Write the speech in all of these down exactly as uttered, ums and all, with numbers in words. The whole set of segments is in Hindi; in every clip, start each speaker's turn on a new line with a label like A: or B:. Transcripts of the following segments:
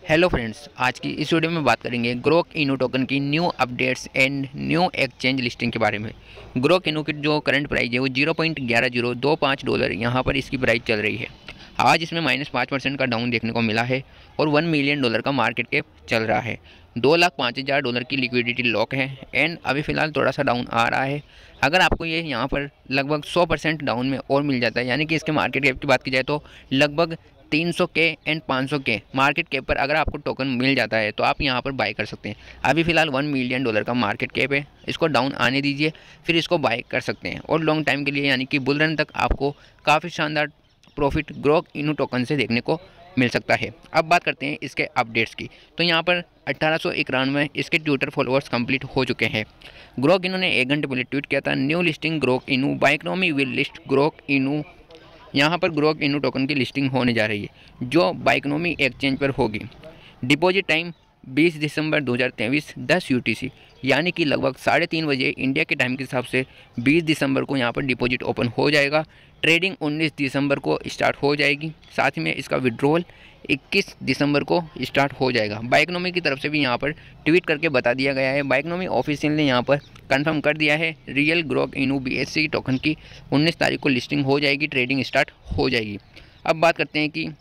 A: हेलो फ्रेंड्स, आज की इस वीडियो में बात करेंगे ग्रोक इनू टोकन की new updates and new exchange listing के बारे में। ग्रोक इनू की जो करंट प्राइस है वो जीरो पॉइंट ग्यारह जीरो दो पाँच डॉलर यहाँ पर इसकी प्राइस चल रही है। आज इसमें माइनस पाँच परसेंट का डाउन देखने को मिला है और वन मिलियन डॉलर का मार्केट कैप चल रहा है। दो लाख पाँच हज़ार डॉलर की लिक्विडिटी लॉक है एंड अभी फ़िलहाल थोड़ा सा डाउन आ रहा है। अगर आपको ये यहाँ पर लगभग सौ परसेंट डाउन में और मिल जाता है, यानी कि इसके मार्केट कैप की बात की जाए तो लगभग तीन सौ के एंड पाँच सौ के मार्केट कैप पर अगर आपको टोकन मिल जाता है तो आप यहाँ पर बाय कर सकते हैं। अभी फ़िलहाल वन मिलियन डॉलर का मार्केट कैप है, इसको डाउन आने दीजिए फिर इसको बाय कर सकते हैं और लॉन्ग टाइम के लिए यानी कि बुल रन तक आपको काफ़ी शानदार प्रॉफिट ग्रोक इनू टोकन से देखने को मिल सकता है। अब बात करते हैं इसके अपडेट्स की, तो यहाँ पर अट्ठारह सौ इक्यानवे इसके ट्विटर फॉलोअर्स कंप्लीट हो चुके हैं। ग्रोक इनू ने एक घंटे पहले ट्वीट किया था, न्यू लिस्टिंग ग्रोक इनू बाइकोनॉमी विल लिस्ट ग्रोक इनू। यहाँ पर ग्रोक इनू टोकन की लिस्टिंग होने जा रही है जो बाइकोनॉमी एक्सचेंज पर होगी। डिपॉजिट टाइम बीस दिसंबर दो हज़ार तेईस दस यूटीसी, यानी कि लगभग साढ़े तीन बजे इंडिया के टाइम के हिसाब से बीस दिसंबर को यहाँ पर डिपॉजिट ओपन हो जाएगा। ट्रेडिंग उन्नीस दिसंबर को स्टार्ट हो जाएगी, साथ ही में इसका विड्रॉल इक्कीस दिसंबर को स्टार्ट हो जाएगा। बाइकोनॉमी की तरफ से भी यहाँ पर ट्वीट करके बता दिया गया है। बाइकोनॉमी ऑफिशियल ने यहाँ पर कंफर्म कर दिया है real Grok Inu BSC token की उन्नीस तारीख को लिस्टिंग हो जाएगी, ट्रेडिंग स्टार्ट हो जाएगी। अब बात करते हैं कि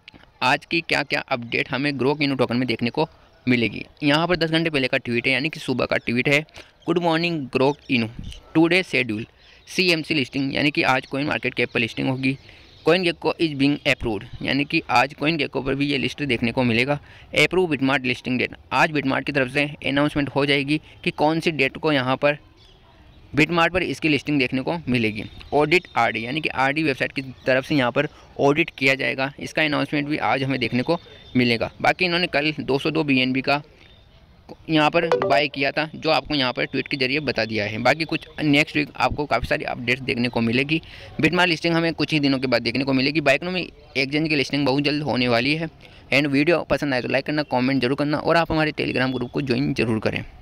A: आज की क्या क्या अपडेट हमें ग्रोक इनू टोकन में देखने को मिलेगी। यहाँ पर दस घंटे पहले का ट्वीट है, यानी कि सुबह का ट्वीट है। Good morning Grok Inu, today schedule CMC listing, यानी कि आज कोइन मार्केट कैप पर लिस्टिंग होगी। Coin gecko is being approved, यानी कि आज कोइन गेको पर भी ये लिस्ट देखने को मिलेगा। अप्रूव बिटमार्ट लिस्टिंग डेट, आज बिटमार्ट की तरफ से अनाउंसमेंट हो जाएगी कि कौन सी डेट को यहाँ पर बिटमार्ट पर इसकी लिस्टिंग देखने को मिलेगी। ऑडिट आरडी, यानी कि आरडी वेबसाइट की तरफ से यहाँ पर ऑडिट किया जाएगा, इसका अनाउंसमेंट भी आज हमें देखने को मिलेगा। बाकी इन्होंने कल दो सौ दो बीएनबी का यहाँ पर बाय किया था, जो आपको यहाँ पर ट्वीट के जरिए बता दिया है। बाकी कुछ नेक्स्ट वीक आपको काफ़ी सारी अपडेट्स देखने को मिलेगी। बिटमार्ट लिस्टिंग हमें कुछ ही दिनों के बाद देखने को मिलेगी। बाइकोनॉमी एक्सचेंज की लिस्टिंग बहुत जल्द होने वाली है। एंड वीडियो पसंद आए तो लाइक करना, कमेंट जरूर करना और आप हमारे टेलीग्राम ग्रुप को ज्वाइन जरूर करें।